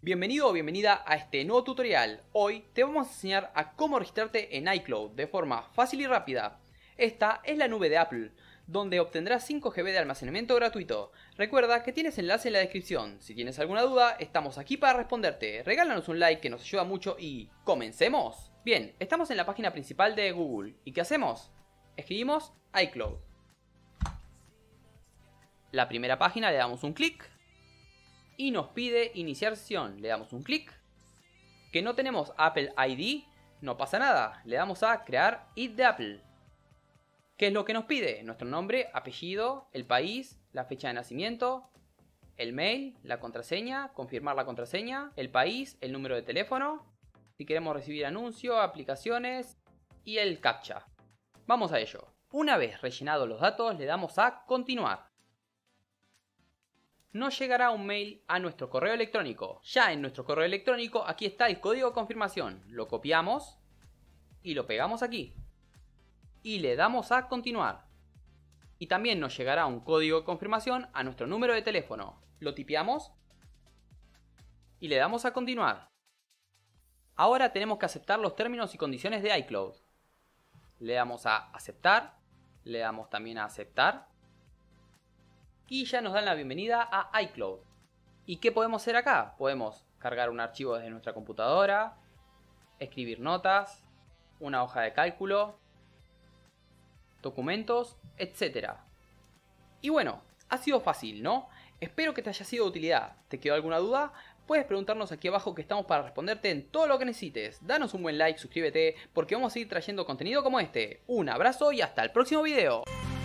Bienvenido o bienvenida a este nuevo tutorial. Hoy te vamos a enseñar a cómo registrarte en iCloud de forma fácil y rápida. Esta es la nube de Apple, donde obtendrás 5 GB de almacenamiento gratuito. Recuerda que tienes enlace en la descripción. Si tienes alguna duda, estamos aquí para responderte. Regálanos un like que nos ayuda mucho y ¡comencemos! Bien, estamos en la página principal de Google. ¿Y qué hacemos? Escribimos iCloud. La primera página le damos un clic. Y nos pide iniciar sesión, le damos un clic. Que no tenemos Apple ID, no pasa nada, le damos a crear ID de Apple. ¿Qué es lo que nos pide? Nuestro nombre, apellido, el país, la fecha de nacimiento, el mail, la contraseña, confirmar la contraseña, el país, el número de teléfono, si queremos recibir anuncios, aplicaciones y el captcha. Vamos a ello. Una vez rellenados los datos, le damos a continuar. Nos llegará un mail a nuestro correo electrónico. Ya en nuestro correo electrónico aquí está el código de confirmación. Lo copiamos y lo pegamos aquí. Y le damos a continuar. Y también nos llegará un código de confirmación a nuestro número de teléfono. Lo tipeamos y le damos a continuar. Ahora tenemos que aceptar los términos y condiciones de iCloud. Le damos a aceptar, le damos también a aceptar. Y ya nos dan la bienvenida a iCloud. ¿Y qué podemos hacer acá? Podemos cargar un archivo desde nuestra computadora, escribir notas, una hoja de cálculo, documentos, etc. Y bueno, ha sido fácil, ¿no? Espero que te haya sido de utilidad. ¿Te quedó alguna duda? Puedes preguntarnos aquí abajo que estamos para responderte en todo lo que necesites. Danos un buen like, suscríbete, porque vamos a seguir trayendo contenido como este. Un abrazo y hasta el próximo video.